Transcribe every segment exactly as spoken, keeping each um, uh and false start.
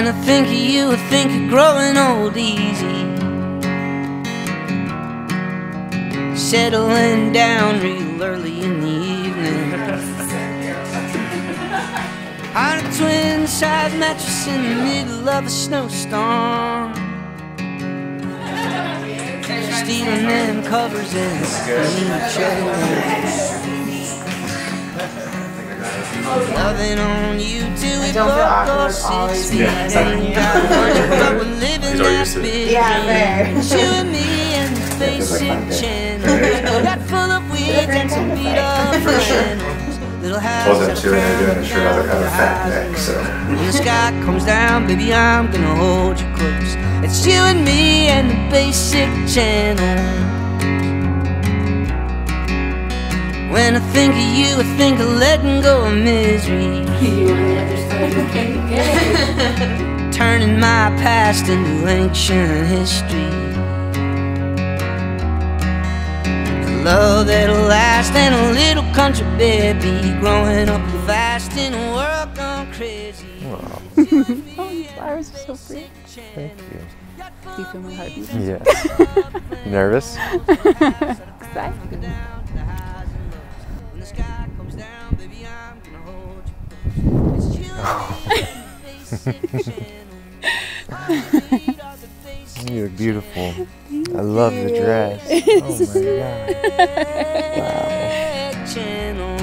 When I think of you, I think of growing old easy, settling down real early in the evening on a twin-size mattress in the middle of a snowstorm, stealing them covers and each loving on you till we both go six feet. Ain't got much, but we're living that big dream. You and me and the basic channels, got full of weeds and some beat up flannels. Little house Told them too, and they're doing a shirt out of a fat neck, so. When the sky comes down, baby, I'm gonna hold you close. It's you and me and the basic channel. When I think of you, I think of letting go of misery, turning my past into ancient history. A love that'll last and a little country baby, growing up fast in a world gone crazy. Wow. Oh, flowers are so pretty. Thank you. Do you feel my heartbeat? Yes. Nervous? Excited. You look beautiful. I love the dress. Oh my god. Wow.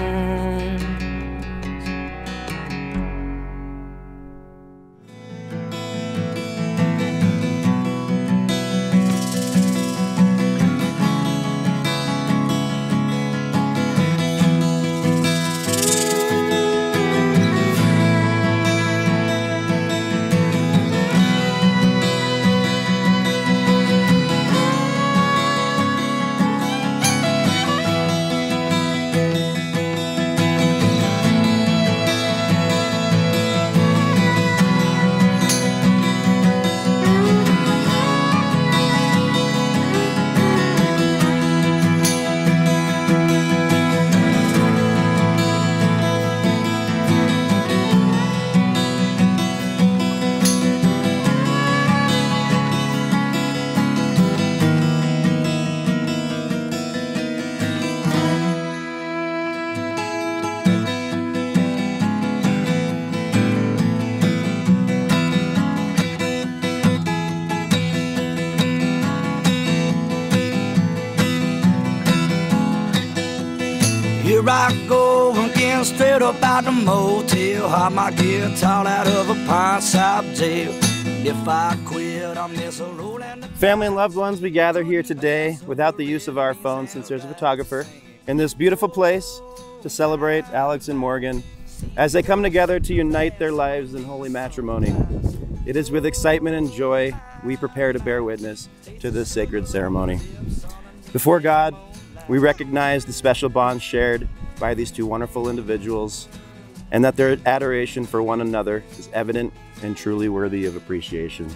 Here I go again, straight up out the motel. Hop my guitar out of a pine side jail. If I quit, I miss a roll and Family and loved ones, we gather here today without the use of our phones since there's a photographer in this beautiful place to celebrate Alex and Morgan as they come together to unite their lives in holy matrimony. It is with excitement and joy we prepare to bear witness to this sacred ceremony. Before God, we recognize the special bond shared by these two wonderful individuals and that their adoration for one another is evident and truly worthy of appreciation.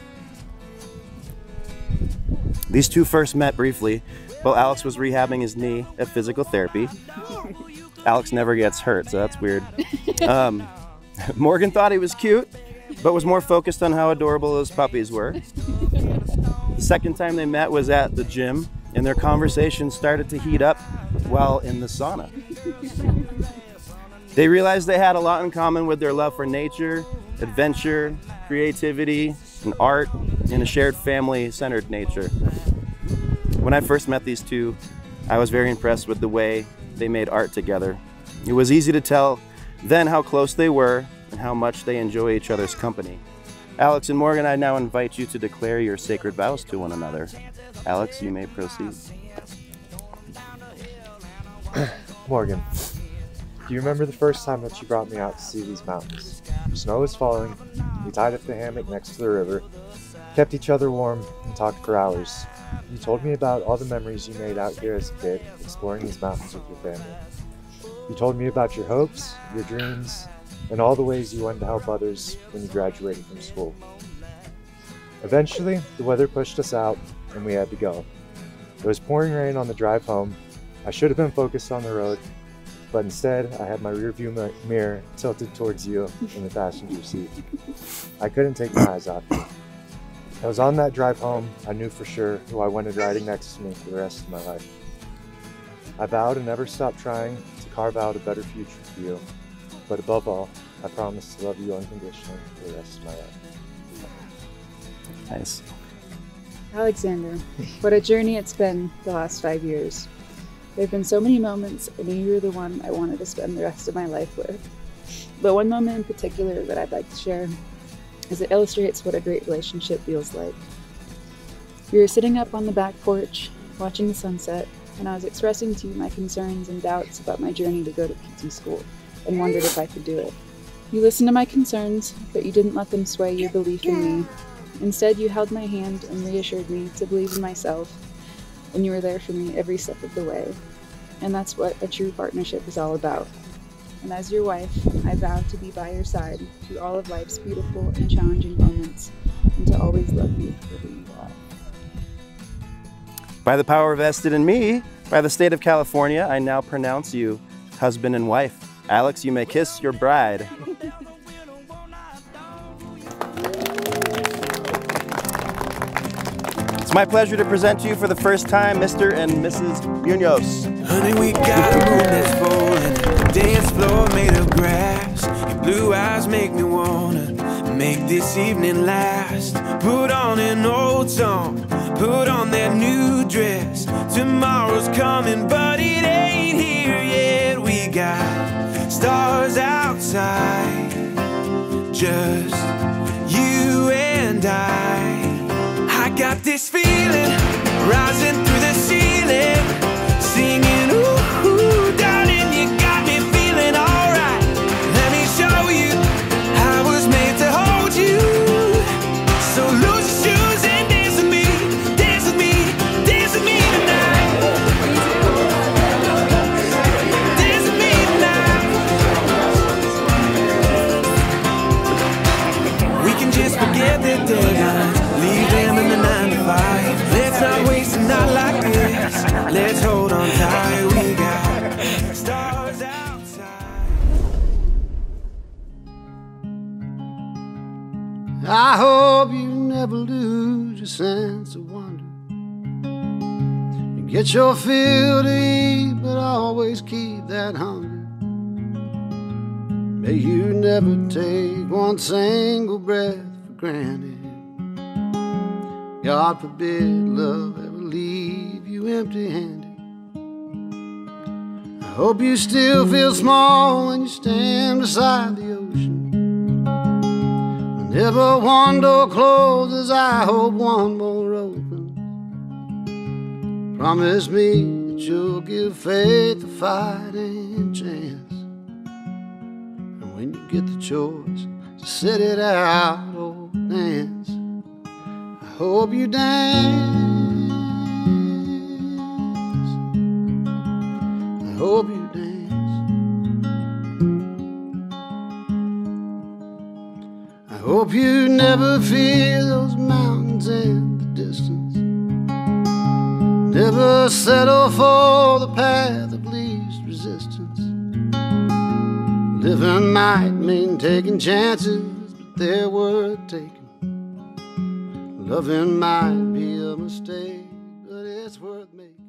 These two first met briefly while Alex was rehabbing his knee at physical therapy. Alex never gets hurt, so that's weird. Um, Morgan thought he was cute, but was more focused on how adorable his puppies were. The second time they met was at the gym, and their conversation started to heat up while in the sauna. They realized they had a lot in common with their love for nature, adventure, creativity, and art, and a shared family-centered nature. When I first met these two, I was very impressed with the way they made art together. It was easy to tell then how close they were and how much they enjoy each other's company. Alex and Morgan, I now invite you to declare your sacred vows to one another. Alex, you may proceed. Morgan, do you remember the first time that you brought me out to see these mountains? Snow was falling, we tied up the hammock next to the river, kept each other warm, and talked for hours. You told me about all the memories you made out here as a kid, exploring these mountains with your family. You told me about your hopes, your dreams, and all the ways you wanted to help others when you graduated from school. Eventually, the weather pushed us out, and we had to go. It was pouring rain on the drive home. I should have been focused on the road, But instead, I had my rearview mirror tilted towards you in the passenger seat. I couldn't take my eyes off you. It was on that drive home I knew for sure who I wanted riding next to me for the rest of my life. I vowed to never stop trying to carve out a better future for you, but above all, I promised to love you unconditionally for the rest of my life. Nice. Alexander, what a journey it's been the last five years. There have been so many moments I knew you were the one I wanted to spend the rest of my life with. But one moment in particular that I'd like to share, as it illustrates what a great relationship feels like. We were sitting up on the back porch, watching the sunset, and I was expressing to you my concerns and doubts about my journey to go to P T school, and wondered if I could do it. You listened to my concerns, but you didn't let them sway your belief in me. Instead, you held my hand and reassured me to believe in myself, and you were there for me every step of the way. And that's what a true partnership is all about. And as your wife, I vow to be by your side through all of life's beautiful and challenging moments, and to always love you for who you are. By the power vested in me, by the state of California, I now pronounce you husband and wife. Alex, you may kiss your bride. It's my pleasure to present to you for the first time Mister and Missus Munoz. Honey, we got a moon that's full and a dance floor made of grass. Your blue eyes make me wanna make this evening last. Put on an old song, put on that new dress. Tomorrow's coming, but it ain't here yet. We got stars outside, just you and I. I got this feeling rising through the ceiling, singing, ooh, ooh, darling, you got me feeling alright. Let me show you I was made to hold you. So lose your shoes and dance with me, dance with me, dance with me tonight. Dance with me tonight. We can just forget the deadlines, leave them in the nine to five. Let's not waste a night like this. Let's hold on tight. We got stars outside. I hope you never lose your sense of wonder. You get your fill to eat, but always keep that hunger. May you never take one single breath for granted. God forbid love ever leave you empty-handed. I hope you still feel small when you stand beside the ocean. Whenever one door closes, I hope one more opens. Promise me that you'll give faith a fighting chance. And when you get the choice to sit it out or dance, I hope you dance. I hope you dance. I hope you never feel those mountains in the distance. Never settle for the path of least resistance. Living might mean taking chances, but they're worth taking. Loving might be a mistake, but it's worth making.